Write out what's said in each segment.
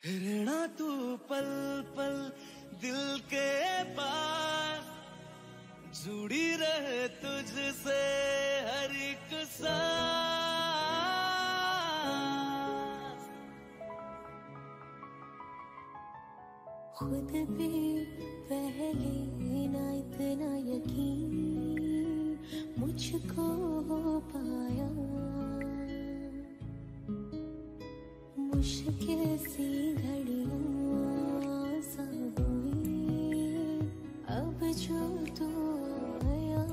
रहना तू पल पल दिल के पास, जुड़ी रहे तुझसे हर एक सांस। खुद भी पहले ना इतना यकीन मुझको हो पाया, मुश्किल सी घड़ियां सा हुई अब जो तू आया।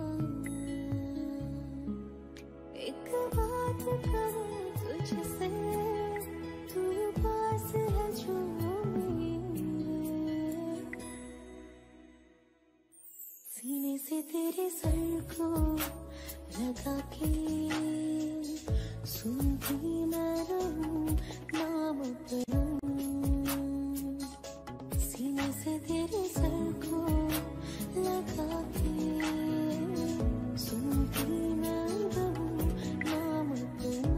एक बात कहूं तुझसे, तू पास है जो मेरे, सीने से तेरे सर को लगा के सुनती मैं रहूं नाम अपना। सीने से तेरे सर को लगा के सुनती मैं रहूं नाम अपना।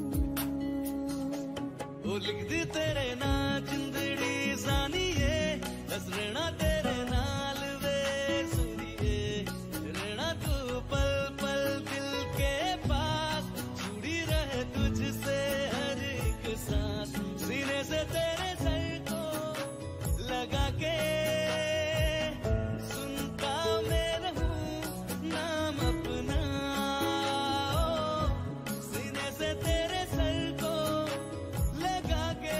वो लिख दी तेरे ना जिंदड़ी जानिए, बस रहना तेरे नाल वे सुनिए। रहना तू पल पल दिल के पास, जुड़ी रहे तुझसे हर एक सांस। सीने से तेरे सर को लगा के सुनता मैं रहूं नाम अपना। सीने से तेरे सर को लगा के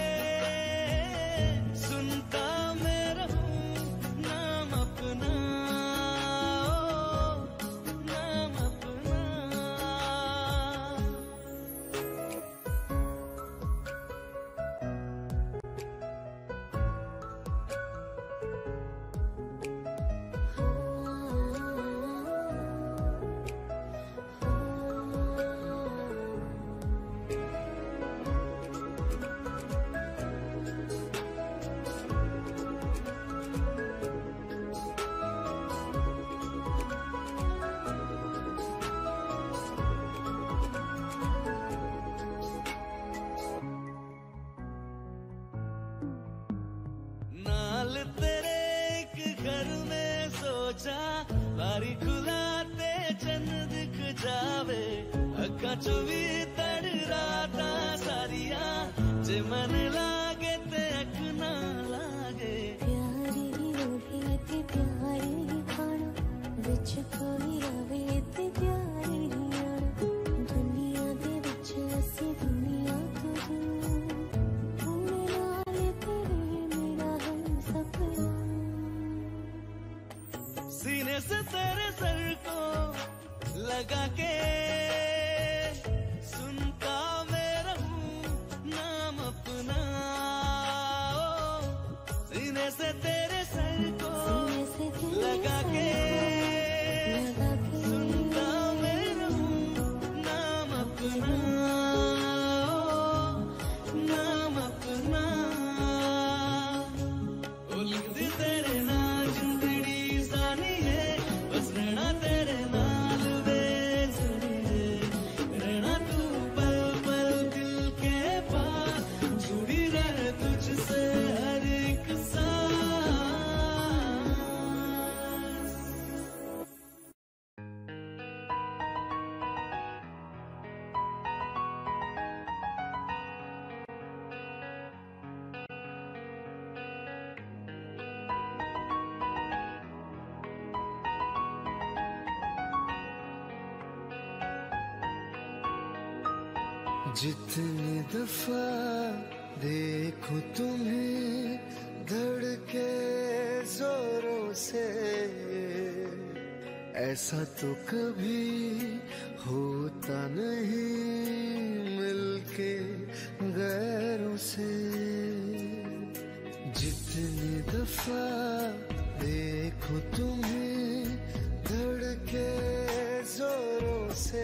सुनता मैं रहूं नाम अपना, नाम अपना। नाल तेरे एक घर में सोचा, बारी खुलाते चंद दिख जावे। अखा चो भी तड़ राता सारिया, जे मन लागे ते अख ना लागे। प्यारी रोटी ते प्यारी खाना, विच कोई आवे ते प्यारी आना। दुनिया दे विच असी दुनिया तो दूर, होने नाल तेरे मेरा हम सपना। सीने से तेरे सर को लगा के सुनता मैं रहूं नाम अपना। सीने से तेरे सर को लगा के सुनता मैं रहूं नाम अपना, नाम अपना। ओ लिख दी तेरे ना जिंदड़ी जानिए, बस रहना तेरे नाल वे सुनिए। रहना तू पल पल दिल के पास, जुड़ी रहे तुझसे हर एक सांस। जितनी दफा देखूं तुम्हें धड़के जोरों से, ऐसा तो कभी होता नहीं मिलके गैरों से। जितनी दफा देखूं तुम्हें धड़के जोरों से,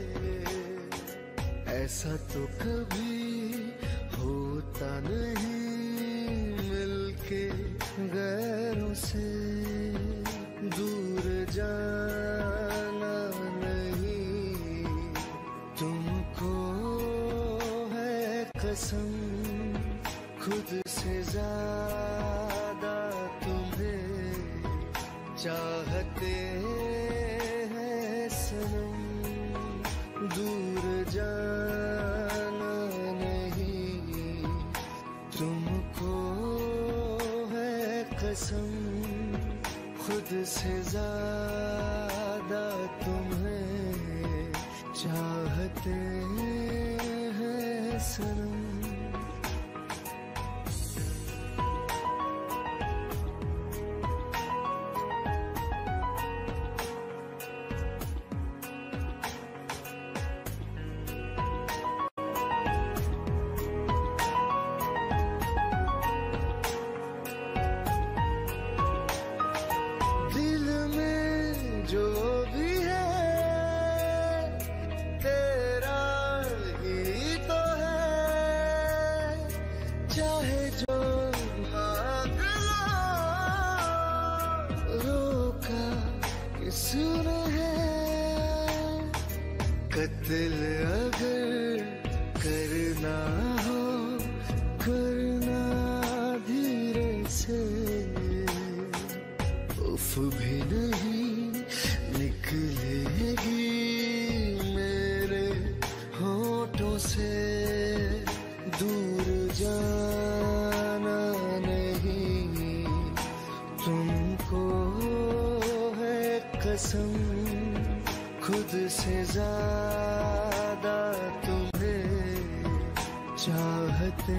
ऐसा तो कभी होता नहीं मिलके गैरों से। दूर जाना नहीं तुमको है कसम, खुद खुद से ज्यादा तुम्हें चाहते हैं सनम। दूर जाना नहीं तुमको है कसम, खुद से ज्यादा तुम्हें चाहते हैं सनम। कत्ल अगर करना हो करना धीरे से, उफ भी नहीं निकलेगी मेरे होठों से। दूर जाना नहीं तुमको है कसम, खुद से ज्यादा तुम्हें चाहते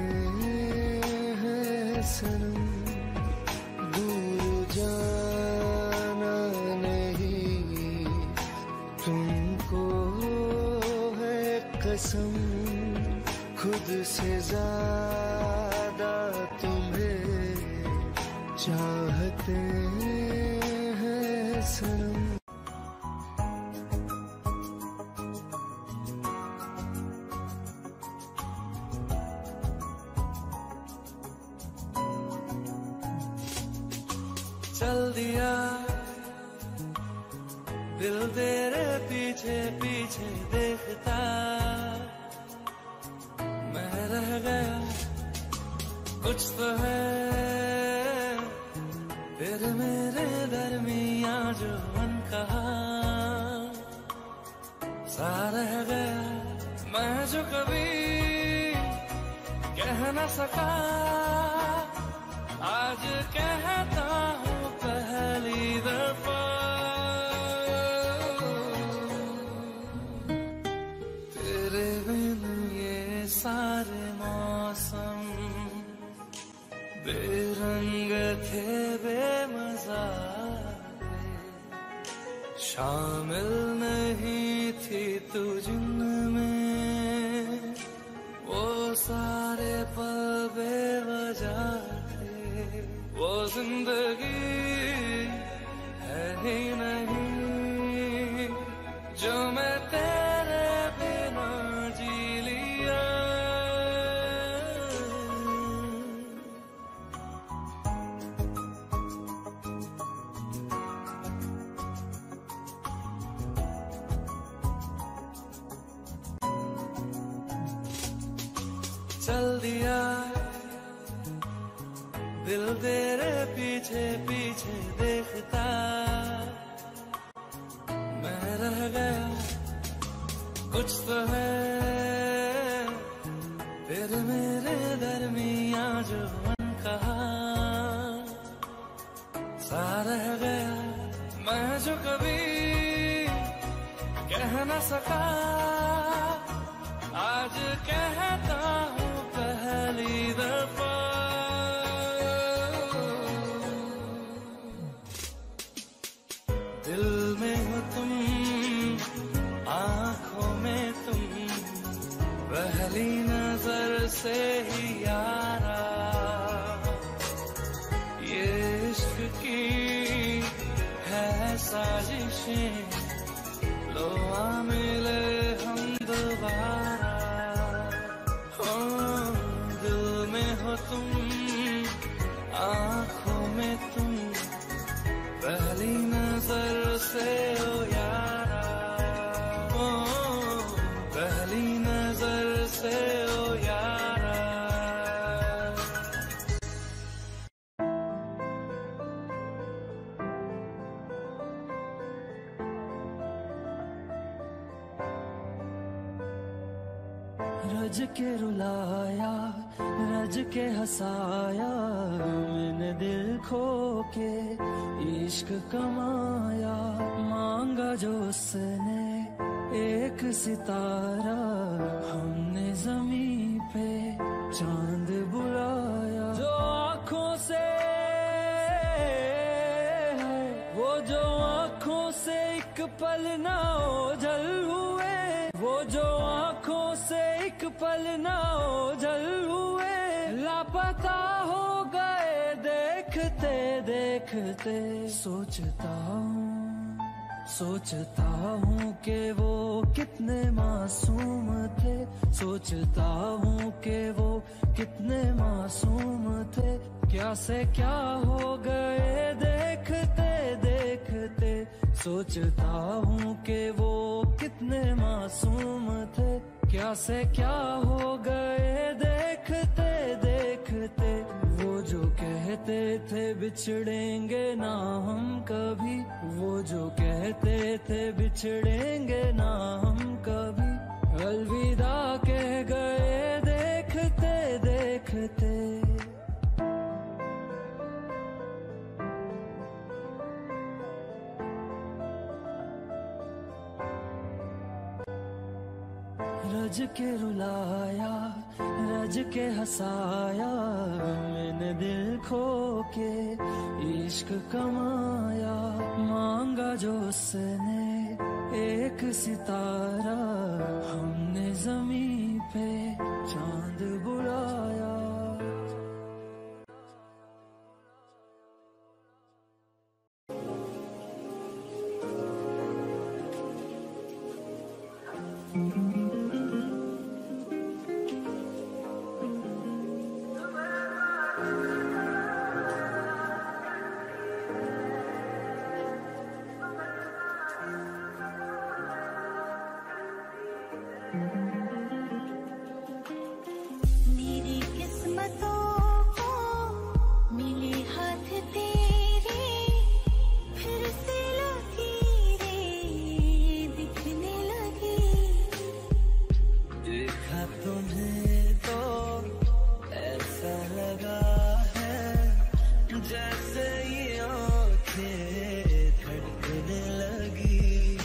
हैं सनम। दूर जाना नहीं तुमको है कसम, खुद से ज्यादा तुम्हें चाहते हैं सनम। चल दिया दिल तेरे पीछे पीछे देखता, मैं रह गया कुछ तो है फिर मेरे दरमिया जो अनकहा सा रह गया। मैं जो कभी कह न सका आज कहता हूँ पहली दफा। तेरे बिन ये सारे मौसम बेरंग थे बेमजा थे, शामिल नहीं थी तू जिनमें वो सारे पल बेवजह। वो जिंदगी है ही नहीं जो मैं तेरे बिना जी लिया। चल दिया दिल तेरे पीछे पीछे देखता, मैं रह गया कुछ तो है फिर मेरे दरमिया जो अनकहा सा रह गया। मैं जो कभी कह न सका आज कहता हूँ पहली दफा। दिल में हो तुम आँखों में तुम, पहली नजर से ही यारा ये इश्क की है साजिशें, लो आ मिले हम दोबारा। हो दिल में हो तुम आँखों में तुम, पहली नजर से ओ यारा, ओ पहली नजर से ओ यारा। रज के रुलाया, रज के हंसाया, मैंने दिल खो के इश्क कमाया। मांगा जो उसने एक सितारा, हमने जमीन पे चांद बुलाया। जो आँखों से वो जो आँखों से एक पल ना ओझल हुए, वो जो आँखों से एक पल ना ओझल हुए, लापता हो गए देखते देखते। सोचता हूँ कि वो कितने मासूम थे, सोचता हूँ कि वो कितने मासूम थे। क्या से क्या हो गए देखते देखते। सोचता हूँ कि वो कितने मासूम थे, क्या से क्या हो गए देखते देखते। वो जो कहते थे बिछड़ेंगे ना हम कभी, वो जो कहते थे बिछड़ेंगे ना हम कभी, अलविदा कह गए देखते देखते। रज के रुलाया, रज के हंसाया, मैंने दिल खो के इश्क कमाया। मांगा जो उसने एक सितारा, हमने जमीन पे चांद बुलाया। मेरी किस्मतों को मिले हाथ तेरे, फिर से लकीरें दिखने लगी। देखा तुम्हें तो ऐसा लगा है जैसे ये आँखें धड़कने लगी।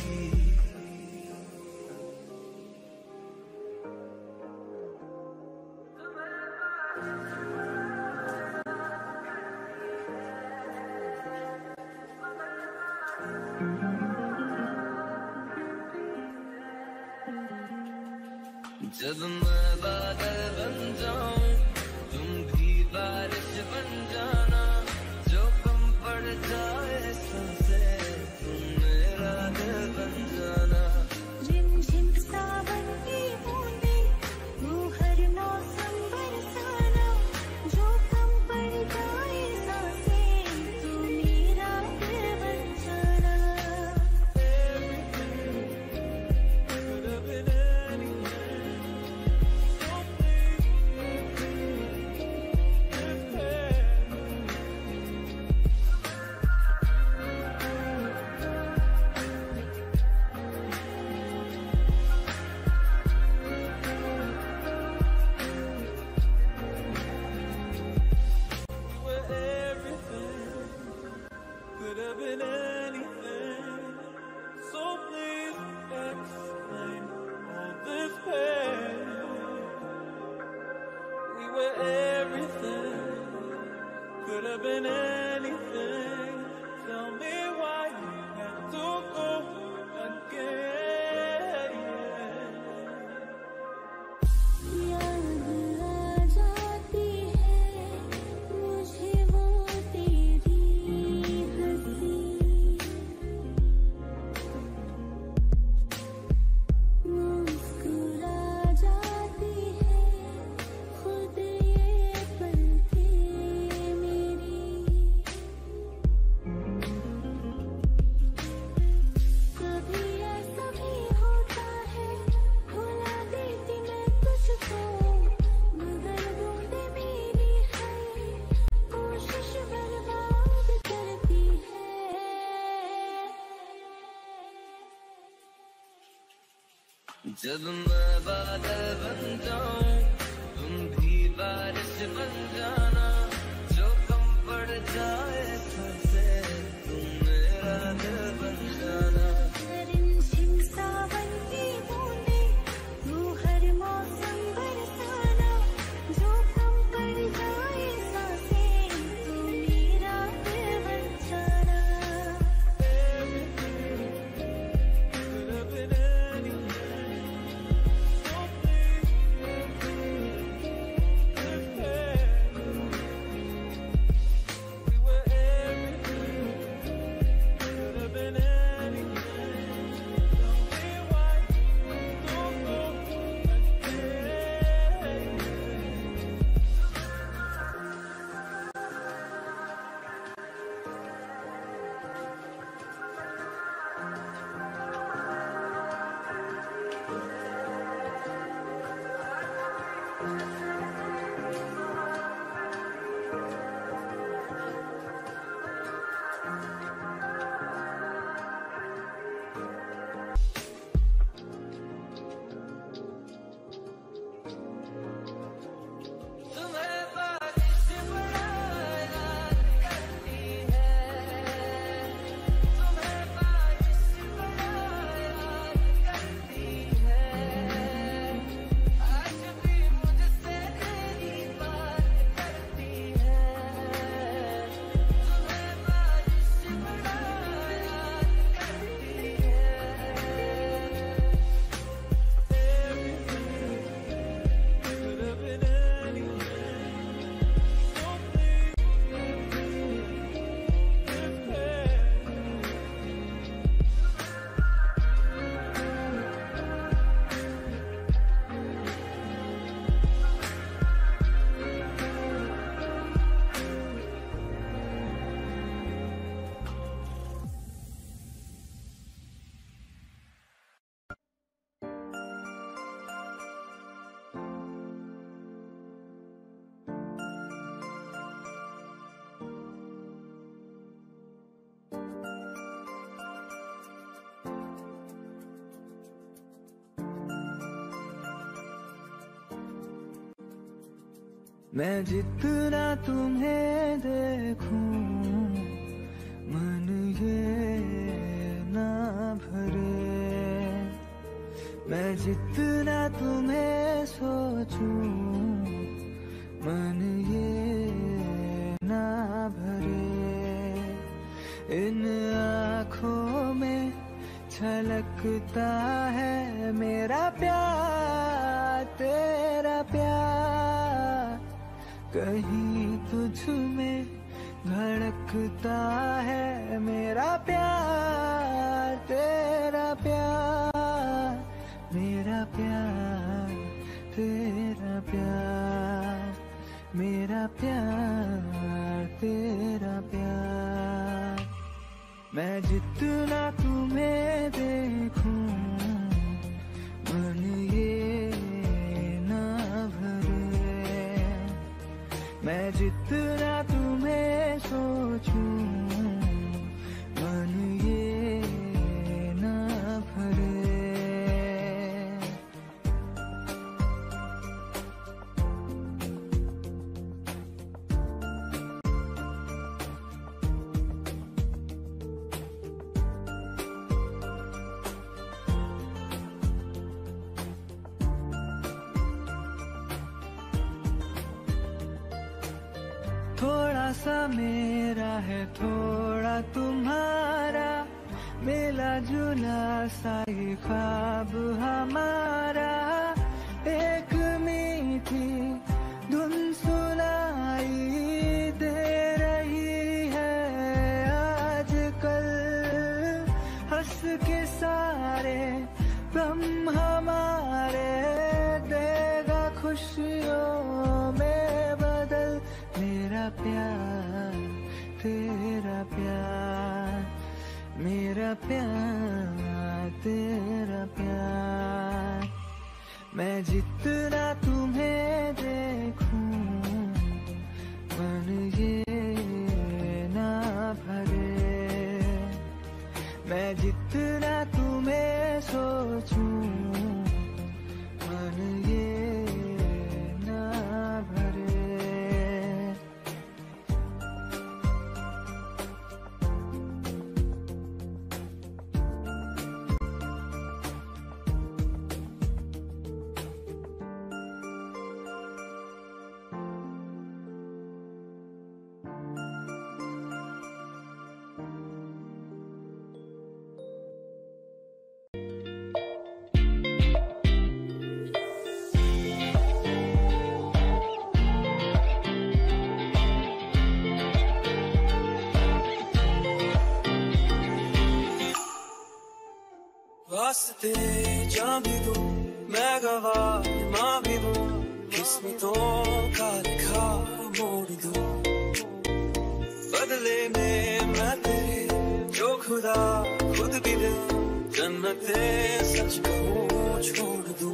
जब मैं बादल बन जाऊं, तुम भी बारिश बन जाना। जो कम पड़ जाए सांसें, तुम मेरा दिल बन जाना। रिमझिम सावन की बूंदें, वो हर मौसम बरसाना। जो कम पड़ जाए सांसें, तू मेरा दिल बन जाना। Could have been anything, so please explain all this pain. We were everything, could have been anything. Tell me why you had to go again. याद आ जाती है मुझे वो तेरी हंसी, मुस्कुरा जाती है खुद ये पलकें मेरी। जब मैं बादल बन जाऊं तुम भी बारिश बन जाना, जो कम पड़ जाए तुमसे तुम मेरा दिल बन जाना। रिमझिम सावन की बूंदें तू हर मौसम बरसाना, जो कम पड़ जाए सांसें तू मेरा दिल बन जाना। मैं जितना तुम्हें देखूं मन ये ना भरे, मैं जितना तुम्हें सोचूं मन ये ना भरे। इन आँखों में छलकता है मेरा प्यार तेरा प्यार, कहीं तुझ में धड़कता है मेरा प्यार तेरा प्यार, मेरा प्यार तेरा प्यार, मेरा प्यार तेरा प्यार। मैं जितना तुम्हें देखूं मन ये ना भरे, मैं जितना तुम्हें सोचूं मन ये ना भरे। थोड़ा सा मेरा है थोड़ा तुम्हारा, मिला जुला सा ये ख्वाब हमारा। एक मीठी धुन सुनाई दे रही है आजकल, हंस के सारे गम हमारे देगा खुशियों में बदल। मेरा प्यार तेरा प्यार, मेरा प्यार तेरा प्यार। मैं जितना तुम्हें देखूं मन ये ना भरे, मैं जितना तुम्हें सोचूं वास्ते जा भी दूं, मैं गवाह माँ भी दूं, किस्मतों का लिखा मोड़ दूं। बदले में मैं तेरे जो खुदा खुद भी दे, जन्नते सच कहूँ छोड़ दूं।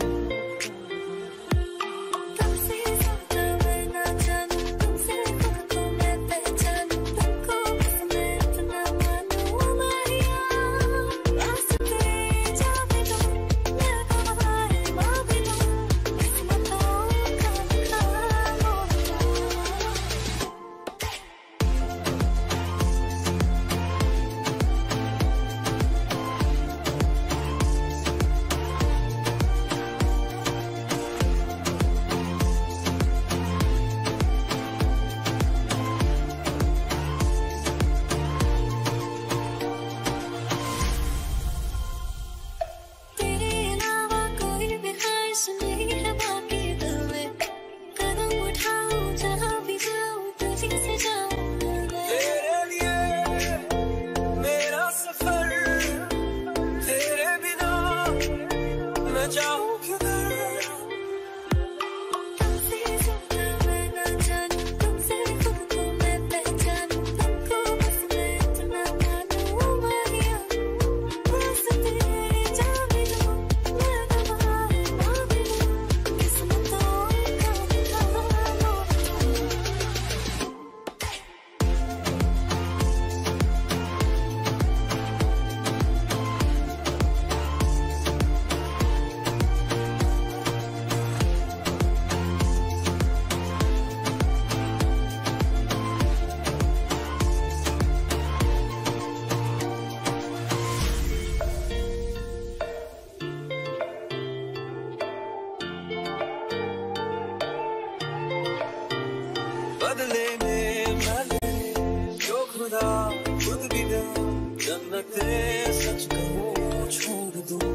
बदले में मैं जो खुदा खुद भी दे, जन्नते सच कहूँ छोड़ दूं।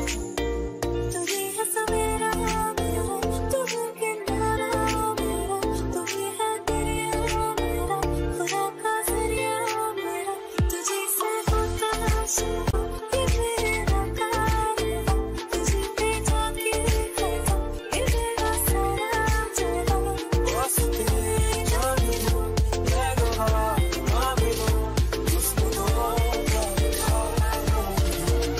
तुझे है सवेरा मेरा, तू है किनारा मेरा, तू ही है दरिया मेरा, खुदा का जरिया मेरा, तुझे से होता शुरू ये मेरा कारवां, तुझे पे जाके खड़ा ये मेरा सारा जहां। वास्ते जा भी दूं, मैं गवाह माँ भी दूं, किस्मतों का लिखा मोड़ दूं।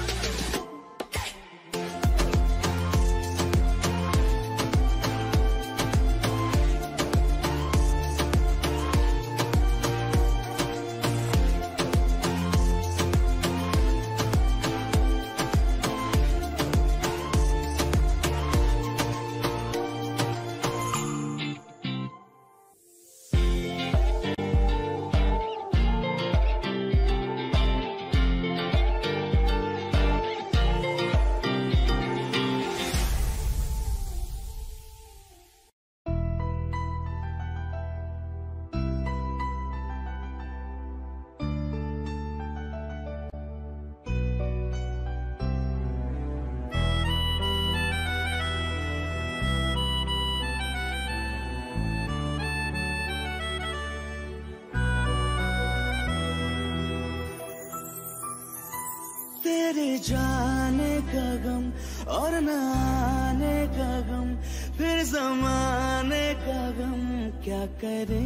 तेरे जाने का गम और न आने का गम, फिर जमाने का गम क्या करे।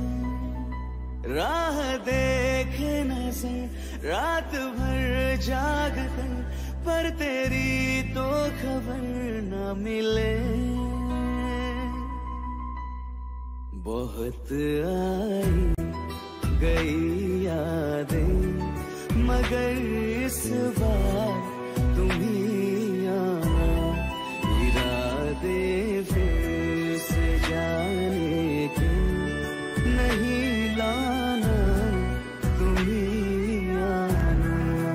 राह देखे नजर रात भर जाग कर, पर तेरी तो खबर न मिले। बहुत आई गई यादें, मगर इस बार तुम ही आना, इरादे फिर से जाने के नहीं लाना, तुम ही आना।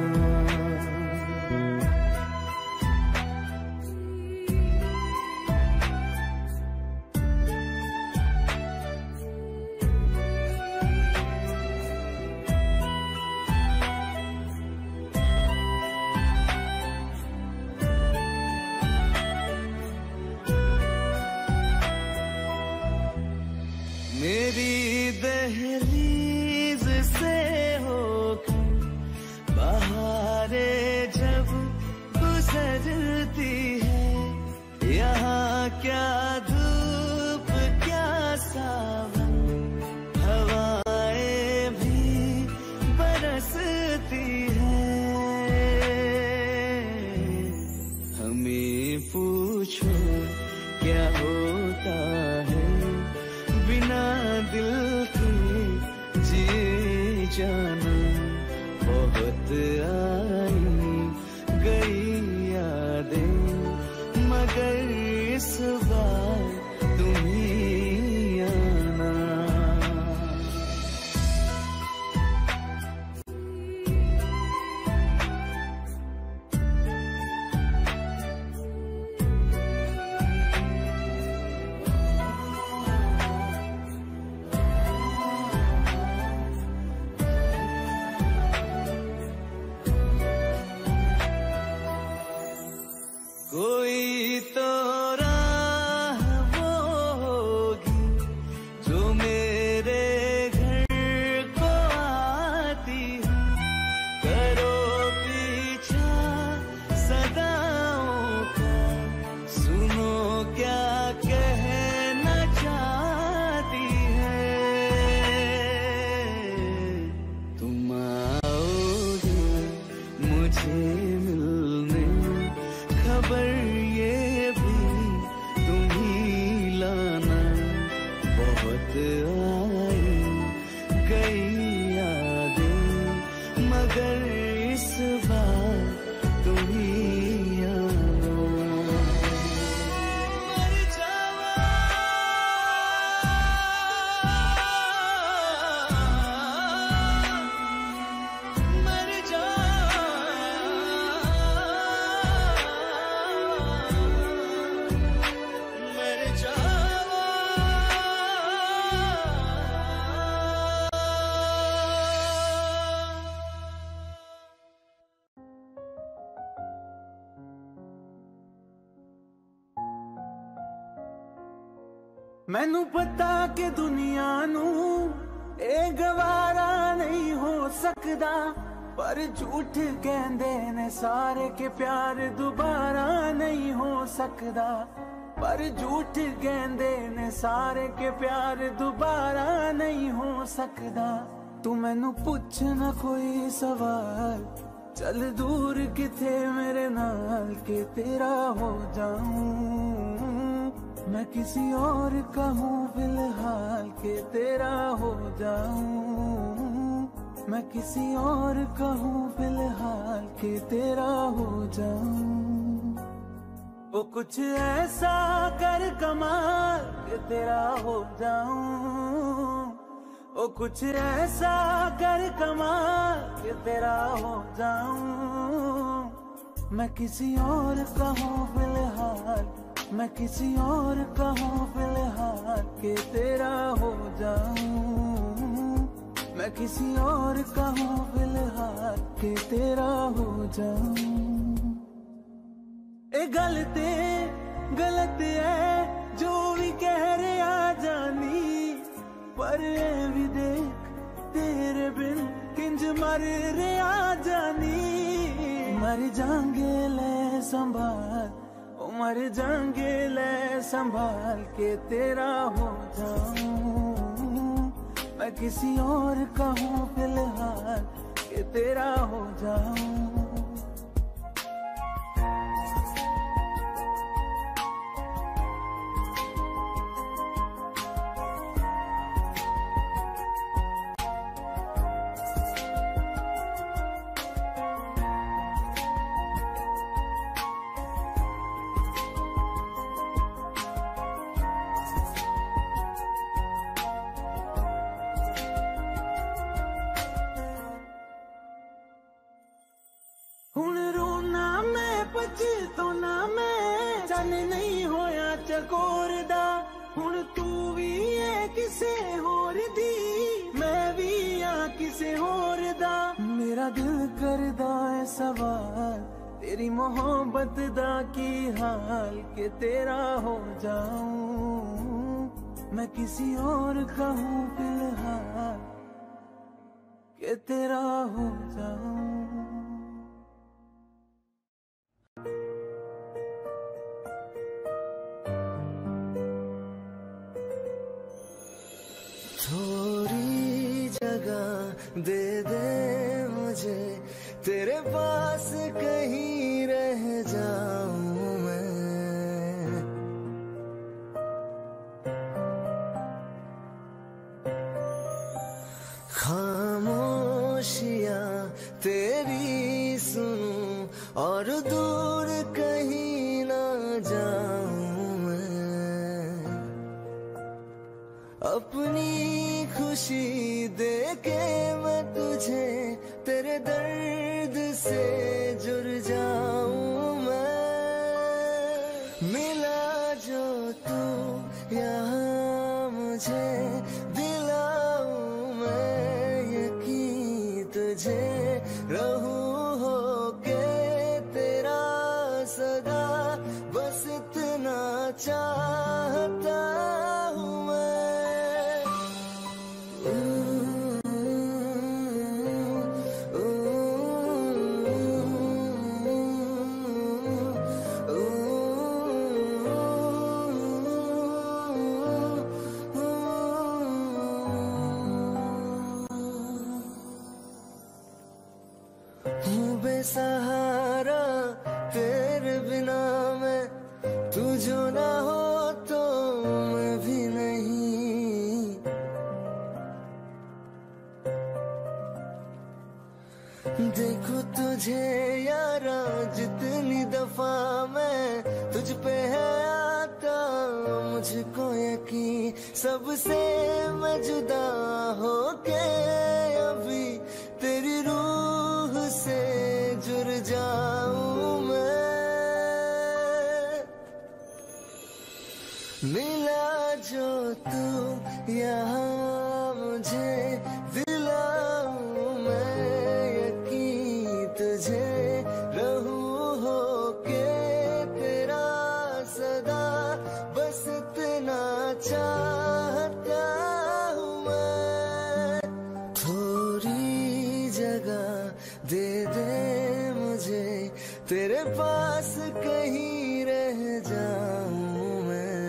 मेरी दहलीज से होकर बहारे जब क्या धूप क्या सावन, हवाएं भी बरसती है। हमें पूछो क्या होता है बिना दिल के जिए जाना। बहुत आई गई यादें मगर इस बार तुम ही आना। कोई तो राह वो होगी जो मेरे घर को आती है। करो पीछा सदाओं का, सुनो क्या कहना चाहती है। तुम आओगे मुझे मिलने, खबर ये भी तुम ही लाना। बहुत आई गई यादें मगर इस बार तुम ही आना। मर जावा, मर जावा, मर जावा। मैनू पता कि दुनिया नू ए गवारा नहीं हो सकदा, पर झूठ कहंदे ने सारे के प्यार दोबारा नहीं हो सकदा। पर झूठ कहंदे ने सारे के प्यार दोबारा नहीं हो सकदा। तू मैनू पुछ ना कोई सवाल, चल दूर किथे मेरे नाल के तेरा हो जाऊं। मैं किसी और का हूँ फिलहाल के तेरा हो जाऊं। मैं किसी और का हूँ फिलहाल के तेरा हो जाऊं। वो कुछ ऐसा कर कमाल के तेरा हो जाऊं। वो कुछ ऐसा कर कमाल के तेरा हो जाऊं। मैं किसी और का हूँ फिलहाल, मैं किसी और का हूँ फिलहाल के तेरा हो जाऊं। मैं किसी और का हूँ फिलहाल के तेरा हो जाऊं। ए गलत है जो भी कह रहे आ जानी, पर ए भी देख तेरे बिन किंज मर रे आ जानी। मर जाएंगे ले संभाल, मर जाएंगे ले संभाल के तेरा हो जाऊं। मैं किसी और का हूँ फिलहाल के तेरा हो जाऊं। तो ना मैं चन नहीं होया चकोर दा। हुण तू भी है किसे होर दी, मैं भी हाँ किसे होर दा। मेरा दिल करदा है सवाल तेरी मोहब्बत दा की हाल के तेरा हो जाऊं। मैं किसी और का हूँ फिलहाल के तेरा हो जाऊं। दे दे मुझे, तेरे पास कहीं रह जाऊं मैं। खामोशियां तेरी सुनूं और दूर कहीं ना जाऊं मैं। अपनी खुशी देके मैं तुझे तेरे दर्द से जुड़ जाऊं मैं। मिला जो तू यहाँ मुझे, दिलाऊं मैं यकीन तुझे, रहूं होके तेरा सदा, बस इतना चाहता हूँ मैं। हूँ बेसहारा तेरे बिना मैं, तू जो ना हो तो मैं भी नहीं। देखो तुझे यारा जितनी दफा मैं तुझ पे है आता, मुझको यकीन सबसे मैं जुदा होके अभी तेरी रूह से जुड़ जाऊं मैं। मिला जो तू यहाँ मुझे, दिलाऊं मैं यकीन तुझे, रहूं होके तेरा सदा, बस इतना चाहता हूँ मैं। थोड़ी जगह दे दे मुझे, तेरे पास कहीं रह जाऊं मैं।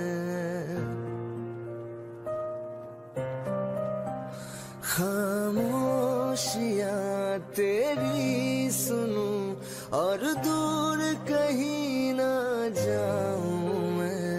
खामोशियां तेरी सुनूं और दूर कहीं ना जाऊं मैं।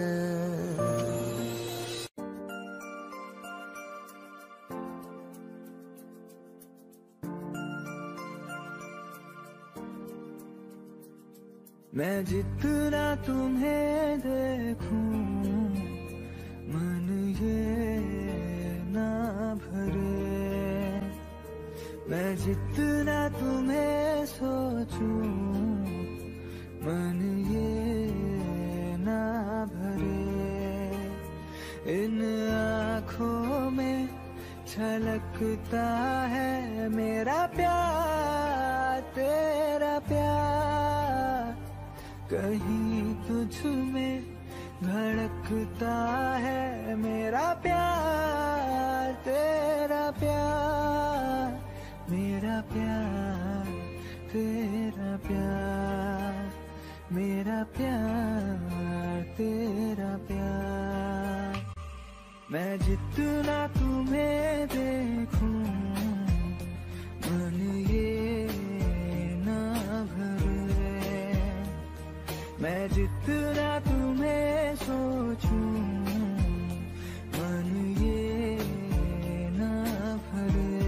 मैं जितना तुम्हें देखूं मन ये ना भरे, मैं जितना तुम्हें सोचूं मन ये ना भरे। इन आँखों में छलकता है मेरा प्यार, तेरा प्यार, कहीं तुझ में धड़कता है मेरा प्यार, तेरा प्यार, मेरा प्यार, तेरा प्यार, मेरा प्यार, तेरा प्यार। मैं जितना तुम्हें देखूं मन ये ना भरे, मैं जितना तुम्हें सोचूं मन ये ना भरे।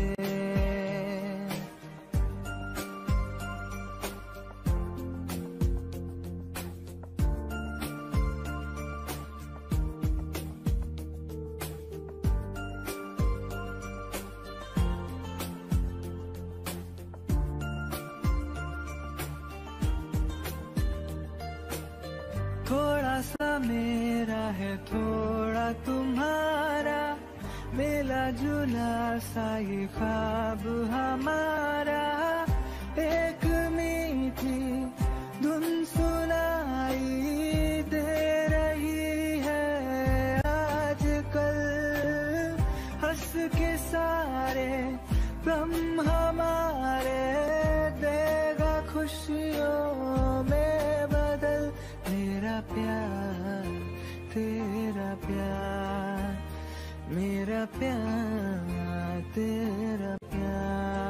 थोड़ा सा मेरा है थोड़ा तुम्हारा, मिला जुला सा ये ख्वाब हमारा। एक मीठी धुन सुनाई दे रही है आजकल, हंस के सारे गम हमारे देगा खुशियों में बदल। मेरा प्यार, तेरा प्यार, मेरा प्यार, तेरा प्यार।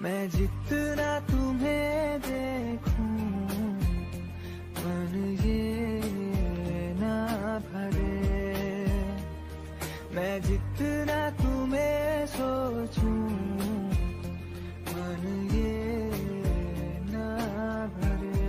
मैं जितना तुम्हें देखूं मन ये ना भरे, मैं जितना तुम्हें सोचूं मन ये ना भरे।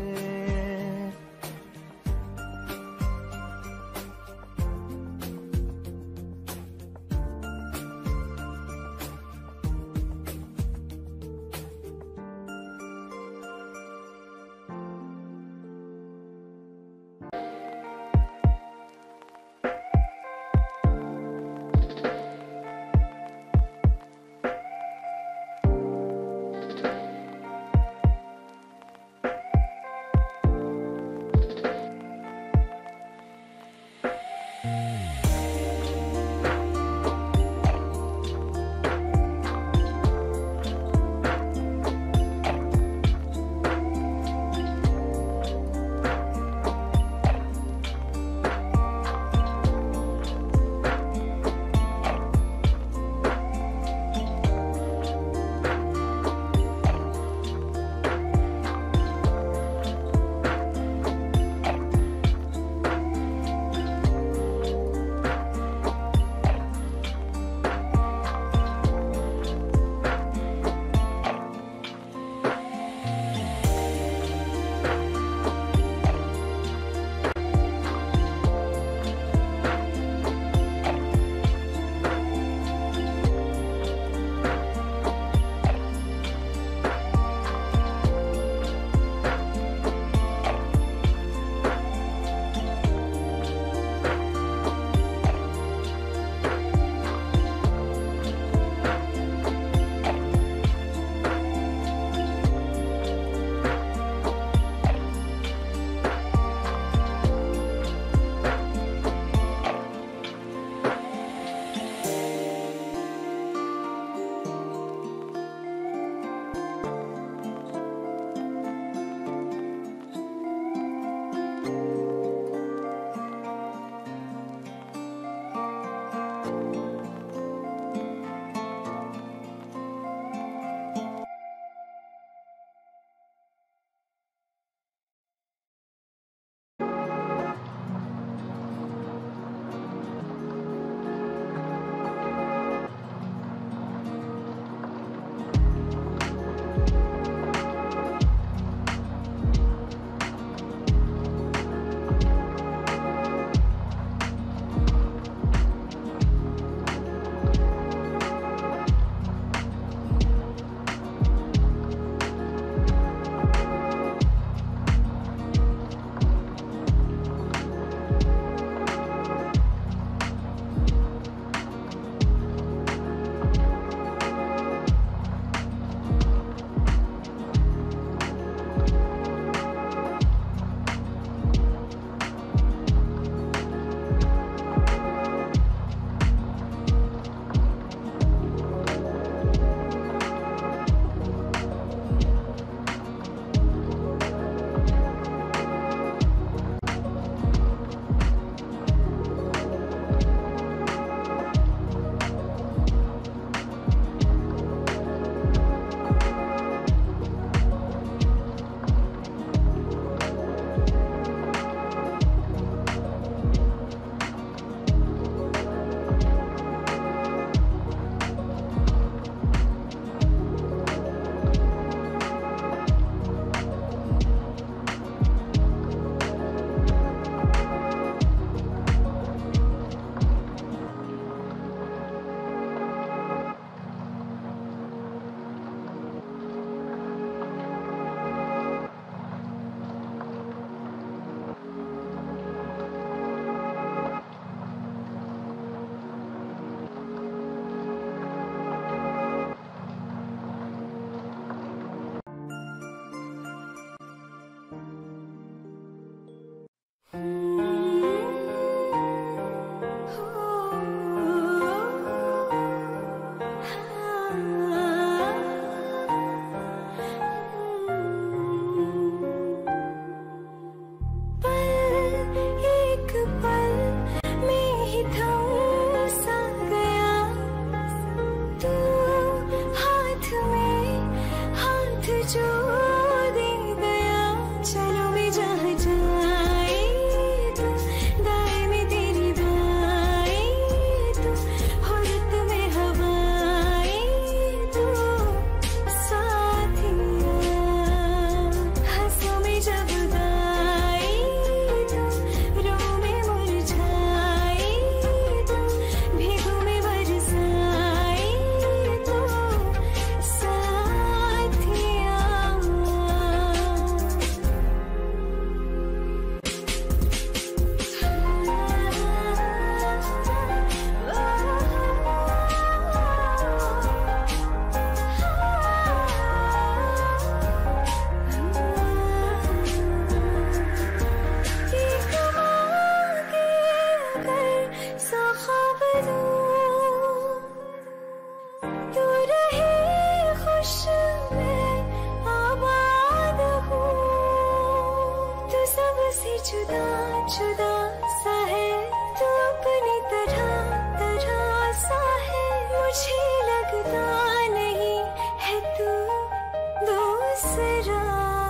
जुदा जुदा सा है तू अपनी तरह तरह सा है मुझे लगता नहीं है तू दूसरा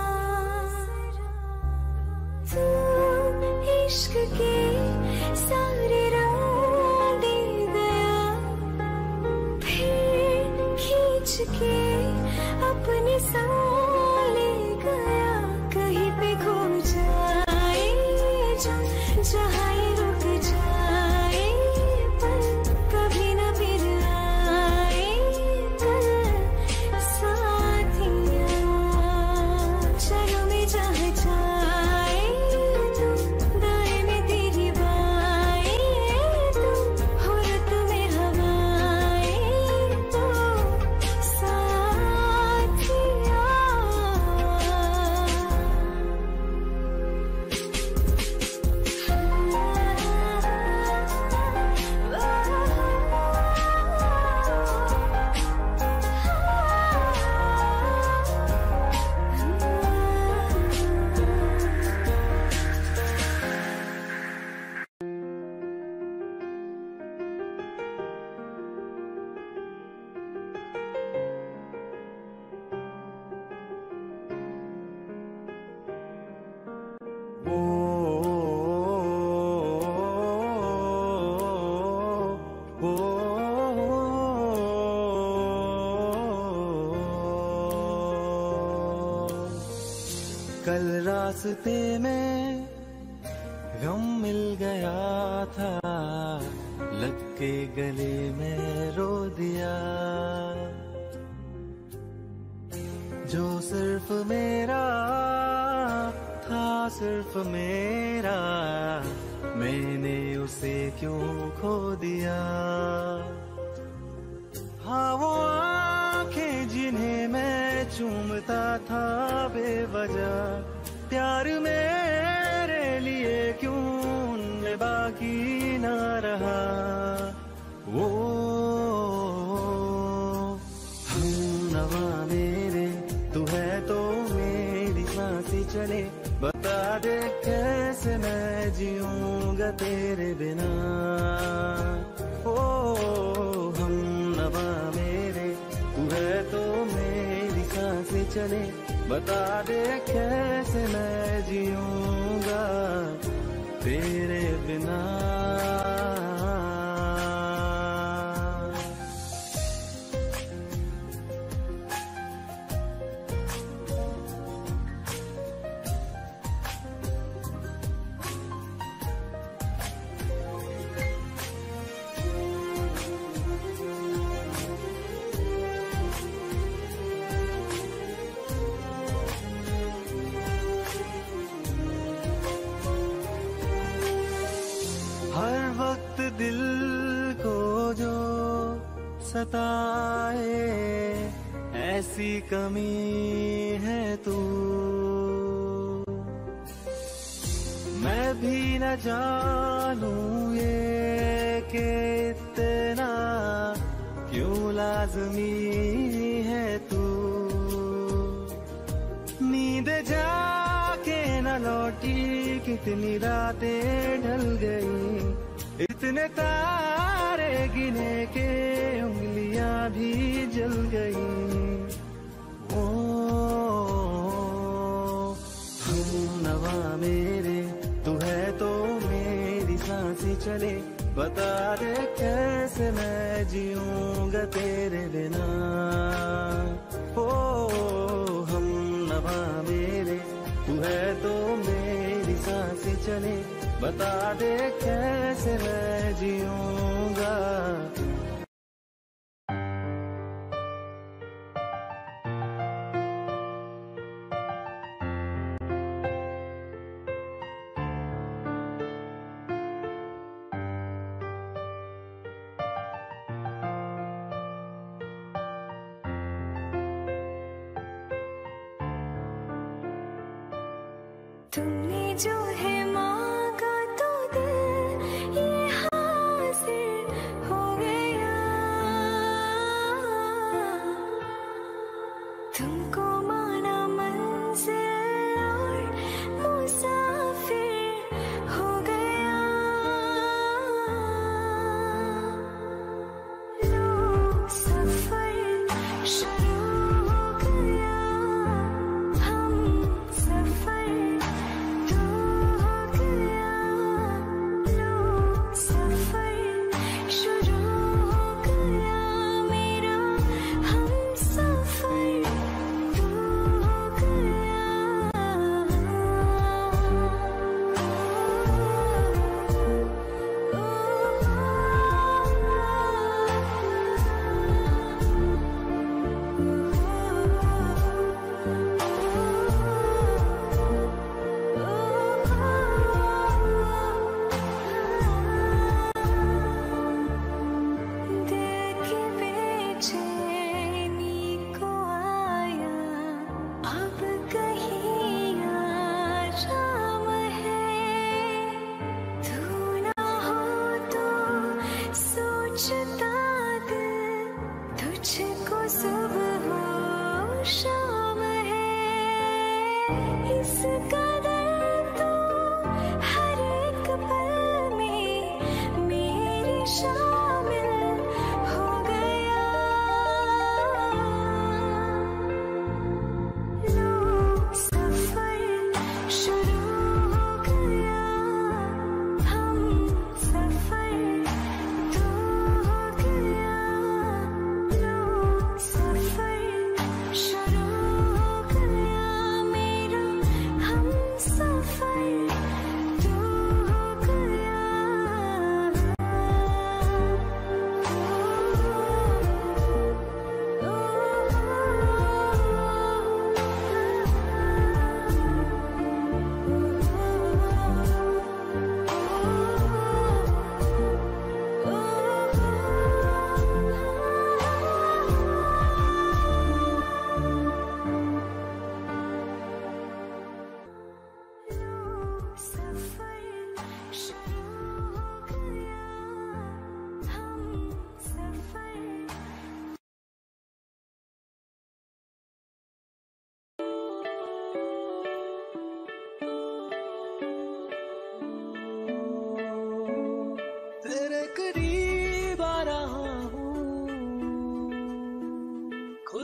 तू इश्क के सारे रंग दे गया फिर खींच के अपने संग ले गया कहीं पे खो जाए जहाँ ये रुक जाए पर कभी न फिर आए पर साथिया चलो मैं जहाँ जाए तू दाएं में तेरी बाएं तू हो रत में हवाएं तो साथिया कल रास्ते में गम मिल गया था लग के गले में रो दिया जो सिर्फ मेरा था सिर्फ मेरा मैंने उसे क्यों खो दिया हाँ वो आंखें जिन्हें मैं चूमता था बेवजह प्यार मेरे लिए क्यों उनमें बाकी ना रहा वो हम नवा मेरे तू है तो मेरी सांसें चले बता दे कैसे मैं जीऊंगा तेरे बिना ओ हम नवा मेरे तू है तो मेरी सांसें चले बता दे कैसे मैं जीऊंगा तेरे बिना हर वक्त दिल को जो सताए ऐसी कमी है तू मैं भी न जानूं ये कि इतना क्यों लाज़मी है तू नींद जाके न लौटी कितनी रातें ढल गई इतने तारे गिने के उंगलियां भी जल गई ओ हम नवा मेरे तू है तो मेरी सांसें चले बता दे कैसे मैं जीऊंगा तेरे बिना ओ हम नवा मेरे तू है तो मेरी सांसें चले बता दे कैसे मैं जीऊंगा तुमने जो है मांगा तो दिल ये हासिल हो गया तुमको माना मंजिल और मुसाफिर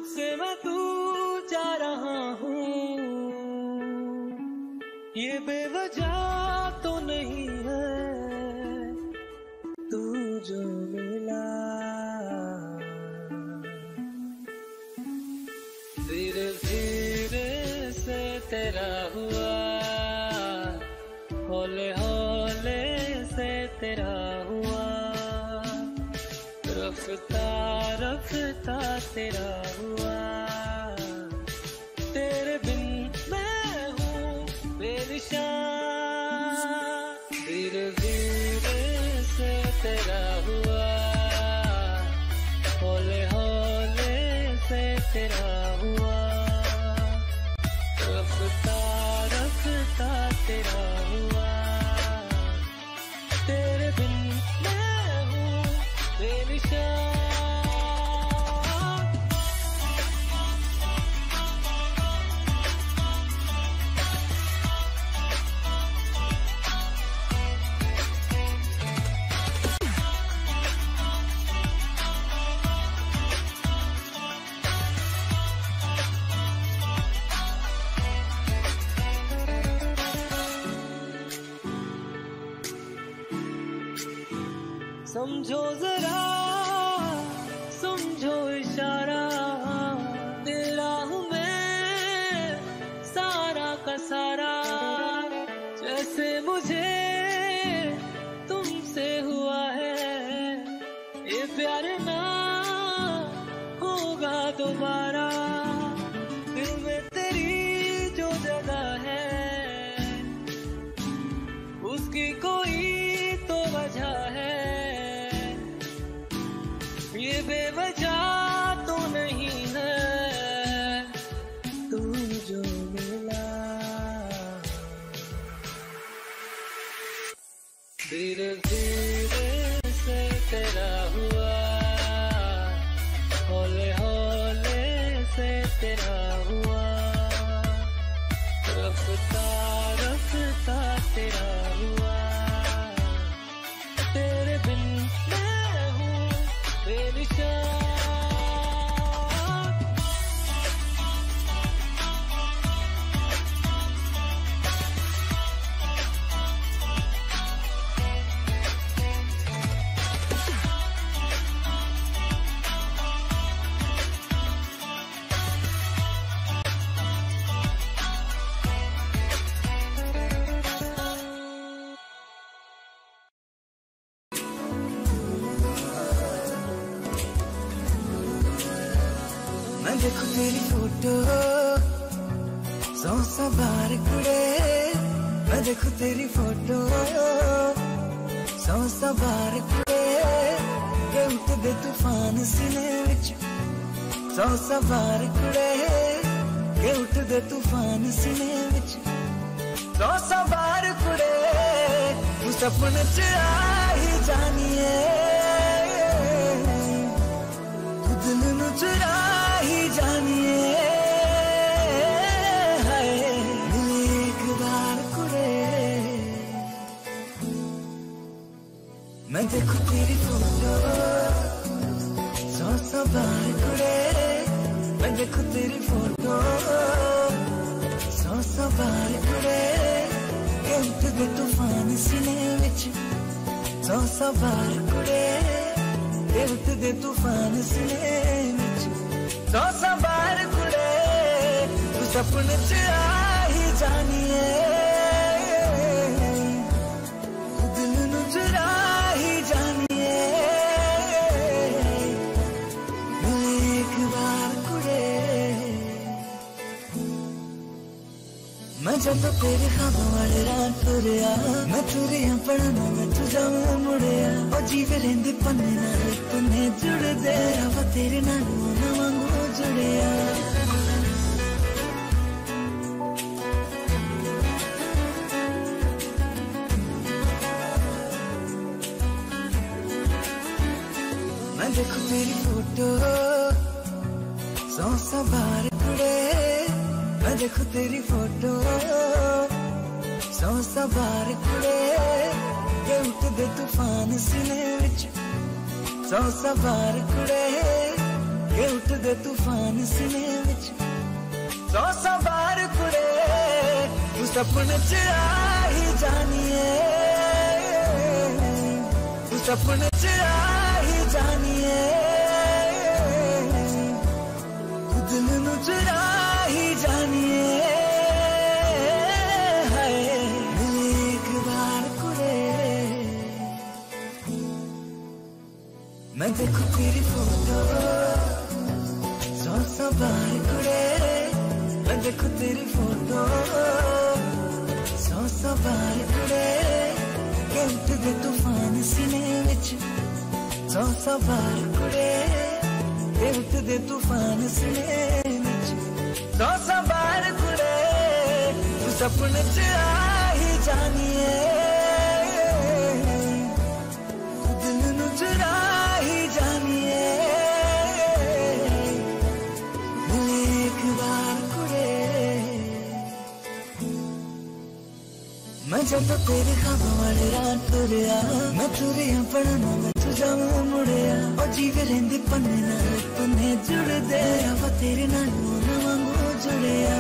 तुझसे मैं दूर जा रहा हूँ, ये बेवजह तो नहीं है तू जो मिला। धीरे धीरे से तेरा हुआ, हौले हौले से तेरा हुआ, रफ्ता रफ्ता तेरा हुआ। तेरे बिन मैं हूँ बेनिशान, धीरे धीरे से तेरा हुआ, हौले हौले से तेरा हुआ, रफ्ता रफ्ता तेरा हुआ। तेरे बिन मैं हूँ बेनिशान। समझो जरा समझो इशारा, तेरा हूँ मैं सारा का सारा। जैसे मुझे तुमसे हुआ है ये प्यार ना होगा दोबारा। दिल में तेरी जो जगह है उसकी कोई तो वजह है, ये बेवजह तो नहीं है तू जो मिला। धीरे धीरे से तेरा हुआ, हौले हौले से तेरा हुआ, रफ्ता रफ्ता तेरा हुआ। तेरे बिन मैं हूँ बेनिशान। मैं देखूं तेरी फोटो 100 बार कुड़े, मैं देखूं तेरी फोटो 100 बार कुड़े। के उठदे तूफान सीने विच 100 बार कुड़े, के उठदे तूफान सीने विच 100 बार कुड़े। तू सपने च आ ही जानिए, तू दिल नू चुरा ही जानिए। हाय मिले एक बार कुड़े, मैं देखूं तेरी फोटो 100 बार कुड़े, मैं देखूं तेरी फोटो 100 बार कुड़े। के उठदे तूफान सीने विच 100 बार कुड़े, के उठदे तूफान सीने विच 100 बार कुड़े। तू सपने च आ ही जानिए, तू दिल नू चुरा ही जानिए। मिले एक बार कुड़े, मैं जब तेरे खाबों वाले रात तुरिया, मैं तुरिया पढ़ना मैं तुझा मुड़िया। और जीवे रेंदे पन्ने नाल तन्ने जुड़दे, रब तेरे नाल ना वांगू जुड़िया। मैं देखूं तेरी फोटो 100 बार कुड़े, मैं देखूं तेरी फोटो 100 बार कुड़े। के उठदे तूफान सीने विच 100 बार कुड़े, के उठदे तूफान तूफान सीने विच 100 बार कुड़े तू सपने च आ ही जानिए, तू सपने च आ ही जानिए, तू दिल नू चुरा ही जानिए। हाय मिले एक बार कुड़े मैं देखूं तेरी फोटो 100 बार कुड़े मैं देखूं तेरी फोटो 100 बार कुड़े के उठदे तूफान सीने विच 100 बार कुड़े के उठदे तूफान सीने विच 100 बार कुड़े तू सपने च आ ही जानिए, तू दिल नू चुरा ही जानिए। मिले एक बार कुड़े मैं जब तेरे ख्वाबों वाले रात तुरिया मैं तुरिया पढ़ना मैं तुझा मुड़िया और जीवे रहिंदी पन्ने नाल पन्ने जुड़दे अब तेरे नाल ना वांगू जुड़िया।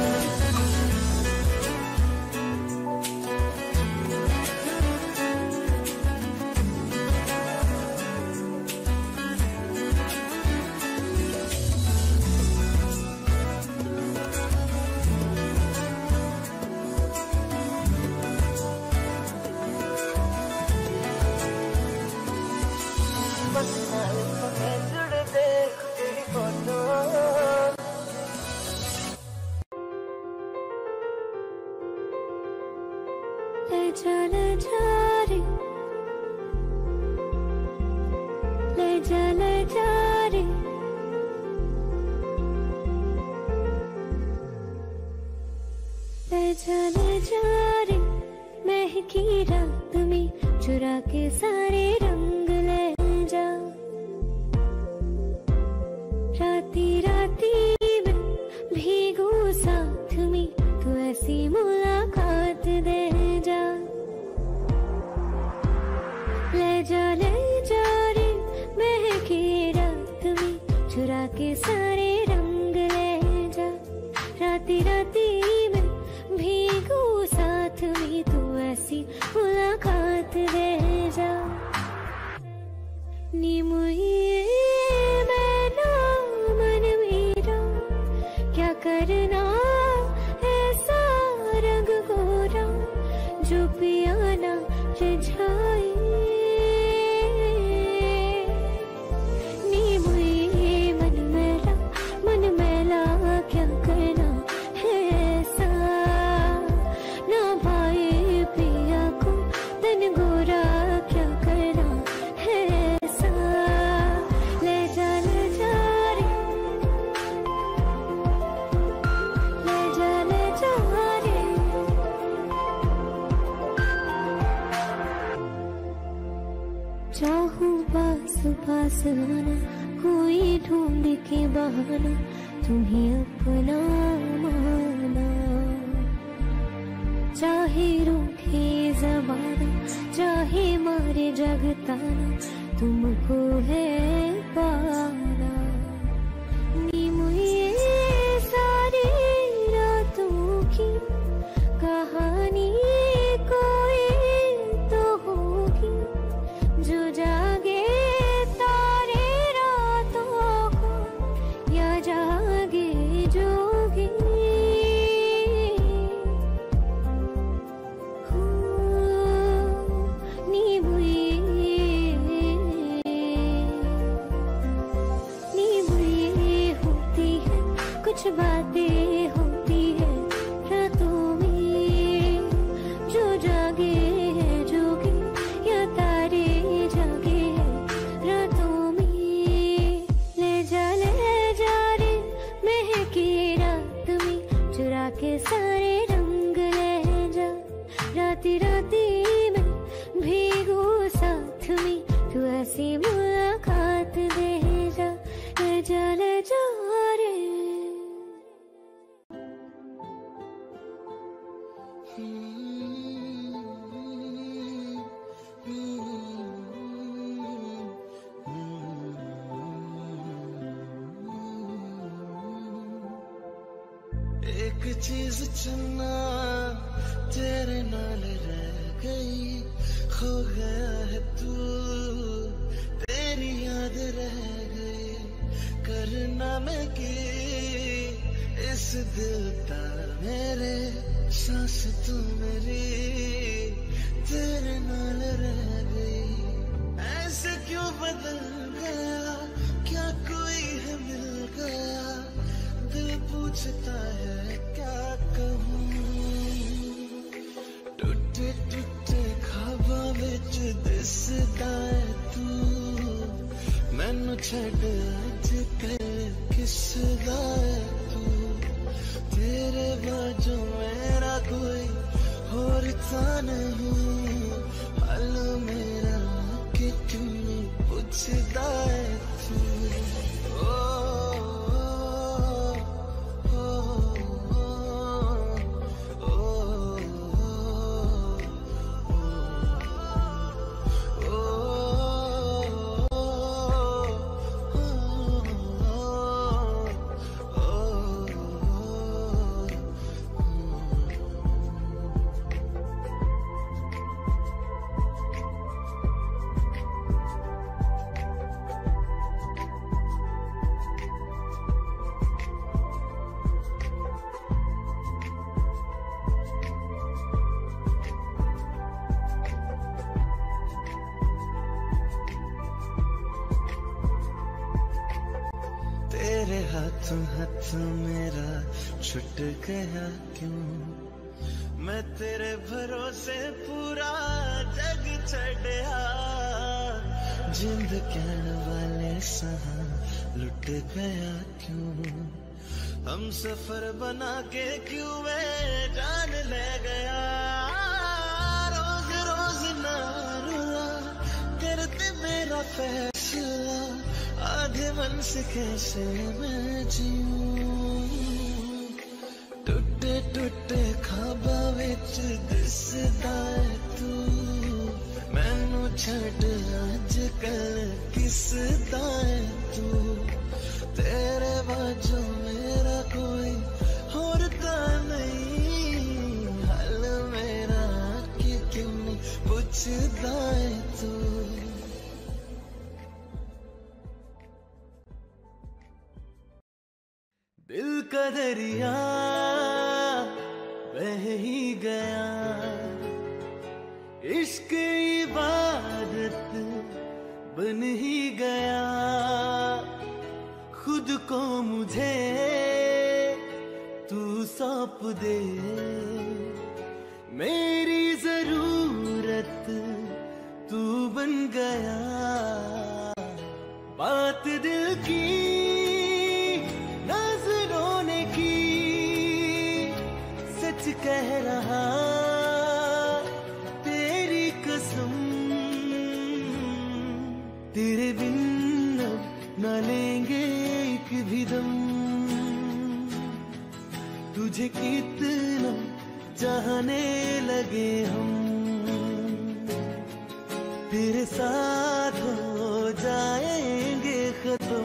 ले जा रे महकी रात में चुरा के सारे रंग ले जा, राती राती में भीगू साथ में तू ऐसी मुलाकात दे जा। ले जा रे महकी रात में चुरा के सारे रंग ले जा, राती राती में भीगू साथ में तू ऐसी मुलाकात दे जा। नी मुझे मैना मन मेरा क्या करना ऐसा रंग गोरा जो पियाना रिझाए। नी मुझे मन मैला क्या करना है ऐसा ना पाए पिया को तन गोरा क्या करना है ऐसा। ले जा रे ले जा रे चाहूं पास पास आना कोई ढूंढ के बहाना तुम्हें अपना माना, चाहे रूठे ज़माना चाहे मारे जगताना तुमको है पाना। नी मुझे सारी रातों की कहानी कोई तो होगी जो जागे तारे रातों को या जागे जोगी। नी बुरी होती है कुछ बातें होती है रातों में जो जागे है जोगी या तारे जागे है रातों में। ले जा रे महकी रात में चुरा के सारे रंग ले जा, राती राती में भीगू साथ में तू ऐसी मुलाकात दे जा। ले जा रे एक चीज चुनना तेरे नाल रह गई, खो गया है तू तेरी याद रह गई। करना मैं की इस दिल दा मेरे सांस तू मेरी तेरे नाल रह गई। ऐसे क्यों बदल गया, क्या कोई है मिल गया, दिल पूछता है क्या कहूँ। टूटे टूटे ख्वाबां विच दिसदा है तू, मैनू छड्ड अज कल किसदा है तू। तेरे बाजू मेरा कोई होर था नहीं, हाल मेरा कि क्यों पूछदा है तू। तेरे हाथों हाथों मेरा छुट गया क्यों, मैं तेरे भरोसे पूरा जग छड़या। जिंद कहण वाले सहा लुट गया क्यों, हम सफर बना के क्यों वे जान ले गया। रोज रोज ना रुआ करते मेरा फैसला, आधे मन से कैसे मैं जीऊं। टूटे टूटे ख्वाबां विच दिसदा है तू, मैनू छड्ड अज कल किसदा है तू। तेरे बाजू मेरा कोई होर तां नहीं, हाल मेरा कि क्यों पुछदा है तू। दिल का दरिया बह ही गया, इश्क इबादत बन ही गया। खुद को मुझे तू सौंप दे, मेरी जरूरत तू बन गया। बात दिल की कह रहा तेरी कसम, तेरे बिन न लेंगे एक भी दम। तुझे कितना चाहने लगे हम, तेरे साथ हो जाएंगे खत्म।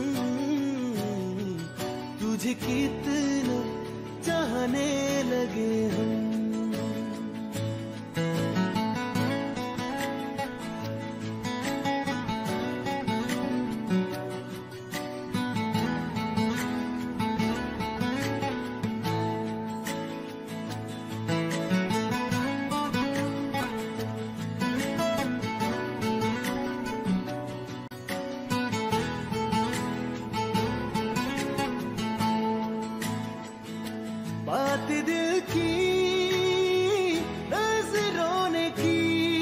तुझे कितना चाहने लगे हम। बात दिल की नजरों ने की,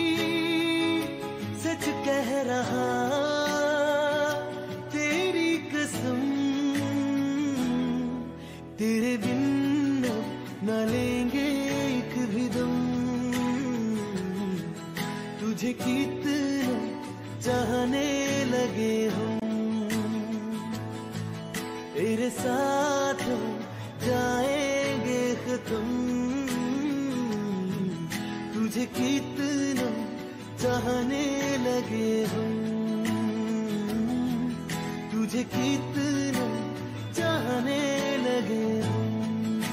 सच कह रहा तेरी कसम। तेरे बिन न लेंगे एक भी दम। तुझे कितना चाहने लगे हम, तेरे साथ जाएंगे खत्म। तुझे कितना चाहने लगे हम, तुझे कितना चाहने लगे हम।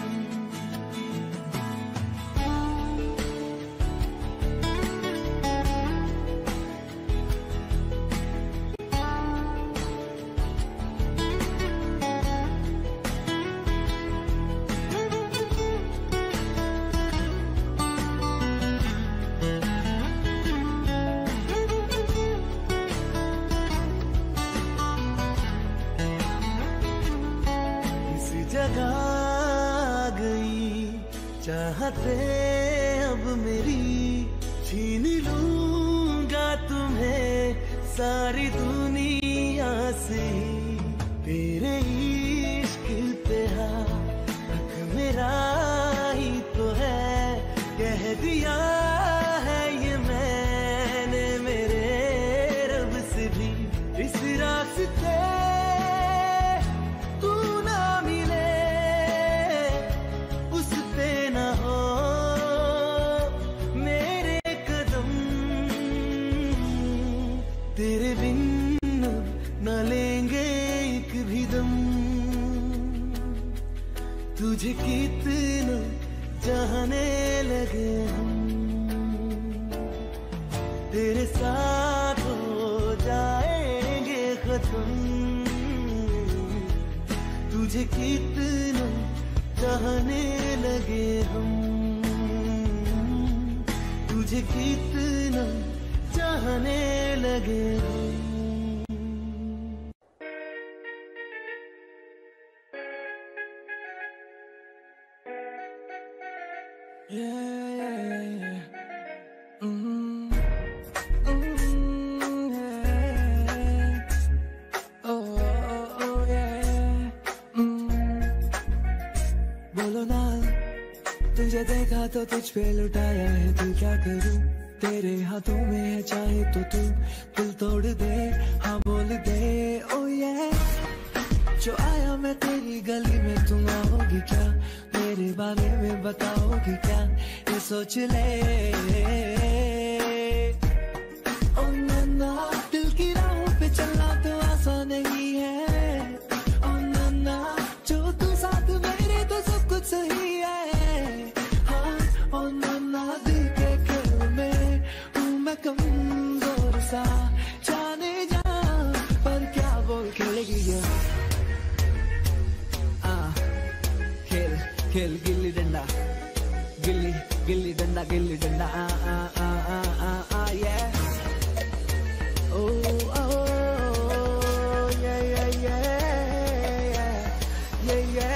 लगा गई चाहते अब मेरी, छीन लूंगा तुम्हें सारी दुनिया से। तेरे इश्क पे हक मेरा ही तो है, कह दिया है ये मैंने मेरे रब से भी। इस रास्ते तू ना मिले, उस पे ना हो मेरे कदम, तेरे बिन न लेंगे एक भी दम। तुझे कितना चाहने लगे हम, तेरे साथ हो जाएंगे खत्म। तुझे कितना चाहने लगे हम, तुझे कितना चाहने लगे हम। बोलो ना, तुझे देखा तो तुझ पे लुटाया है, तू क्या करूं? तेरे हाथों में है चाहे तो तू दिल तोड़ दे, हाँ बोल दे ओ ये। जो आया मैं तेरी गली में, तुम आओगी क्या? मेरे बारे में बताओगी क्या? ये सोच ले ओ नन्ना, दिल की राहों पे चलना तो आसान नहीं है। ओ नन्ना, जो तू साथ मेरे तो सब कुछ सही है। हाँ ओ नन्ना, दिल के खेल में हूँ मैं कमजोर सा, जाने जा पर क्या बोल खेलेगी ये। खेल गिल्ली डंडा, गिल्ली गिल्ली डंडा, गिल्ली डंडा आ आ आ आ आ आ ये। ओ ओ ये ये ये ये ये।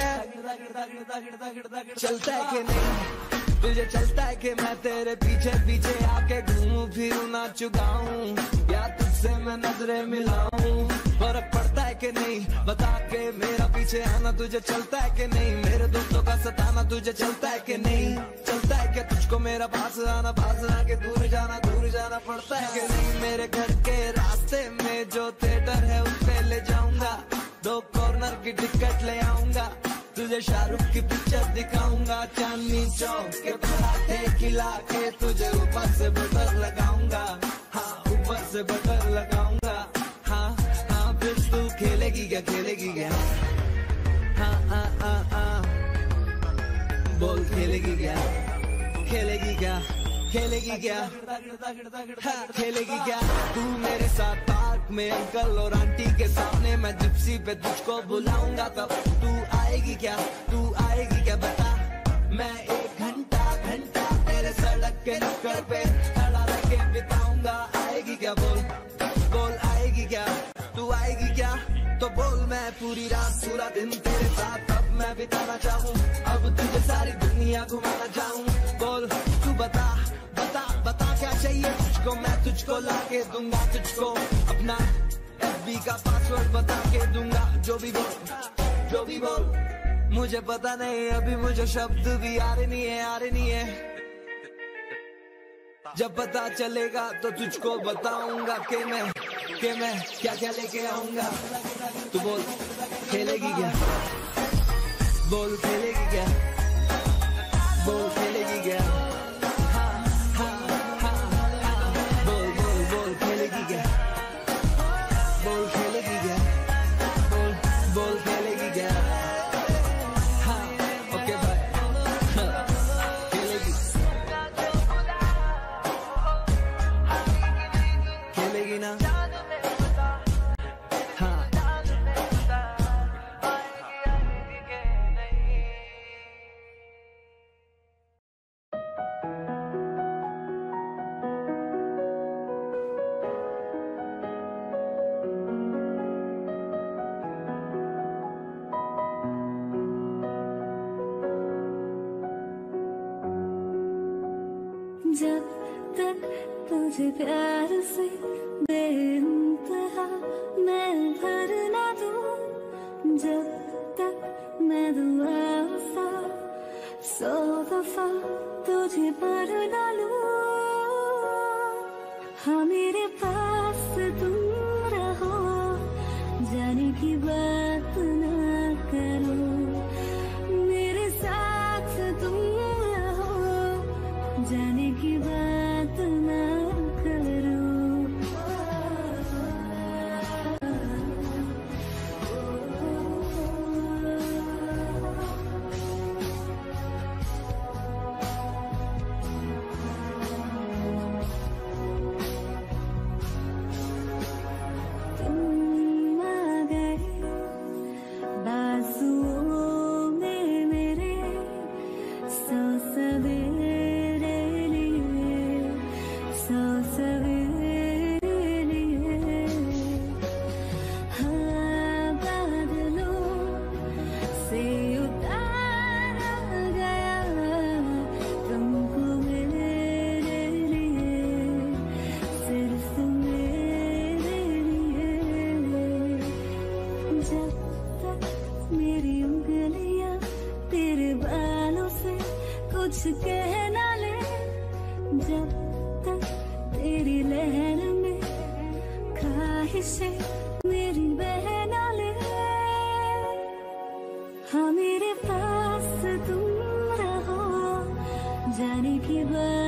चलता है कि नहीं तुझे, चलता है कि मैं तेरे पीछे पीछे आके घूमूं फिरूं नाचूं गाऊं, या तुझसे मैं नजरें मिलाऊं? फर्क पड़ता है कि नहीं बता के मेरा पीछे आना तुझे चलता है कि नहीं? मेरे दोस्तों का सताना तुझे चलता है कि नहीं? चलता है कि तुझको मेरा पास आके दूर जाना पड़ता है कि नहीं? मेरे घर के रास्ते में जो थिएटर है उस पे ले जाऊंगा, 2 कॉर्नर की टिकट ले आऊंगा, तुझे शाहरुख की पिक्चर दिखाऊंगा, चांदनी चौक के पराठे खिला के तुझे ऊपर से बटर लगाऊंगा, हाँ ऊपर से बटर लगाऊंगा। हाँ हाँ फिर तू खेलेगी क्या, खेलेगी क्या? हाँ हाँ हाँ हाँ बोल खेलेगी क्या, खेलेगी क्या, खेलेगी क्या? हाँ, खेलेगी क्या? तू मेरे साथ पार्क में अंकल और आंटी के सामने, मैं जिप्सी पे तुझको बुलाऊंगा, तब तू आएगी क्या, तू आएगी क्या बता? मैं 1 घंटा तेरे सड़क के नुक्कड़ पे खड़ा रह के बिताऊंगा, आएगी क्या बोल, बोल आएगी क्या? तू आएगी क्या? तो बोल मैं पूरी रात पूरा दिन तेरे साथ अब मैं बिताना चाहूँ, अब तुझे सारी दुनिया घुमाना चाहूँ, बोल तू बता बता क्या चाहिए तुझको? मैं तुझको ला के दूंगा, तुझको अपना FB का पासवर्ड बता के दूंगा, जो भी बोल मुझे पता नहीं, अभी मुझे शब्द भी आ रहे नहीं है। जब पता चलेगा तो तुझको बताऊंगा कि मैं क्या क्या लेके आऊंगा। तू बोल खेलेगी क्या, बोल खेलेगी क्या, बोल खेलेगी क्या? बोल खेलेगी क्या, बोल खेलेगी क्या, बोल खेलेगी क्या? हाँ ओके बाय, खेलेगी ना? हाँ तुझे प्यार से बेइंतहा मैं भर ना दूं, जब तक मैं दुआ वफा 100 दफा तुझे पर ना लूं। हाँ मेरे पास तुम रहो, जाने की बात ना करो, मेरे साथ तुम रहो, जाने की बात ना करो। तुम आ गए बाजुओं में मेरे, 100 सवेरे लिए, 100 सवेरे लिए। हाँ बादलों से उतारा गया तुमको मेरे लिए, सिर्फ मेरे लिए। जब तक मेरी उंगलियां तेरे बालों से कुछ कह ना ले, जब तक तेरी लहर में ख्वाहिशें मेरी बह ना ले। हाँ मेरे पास तुम रहो, जाने की बात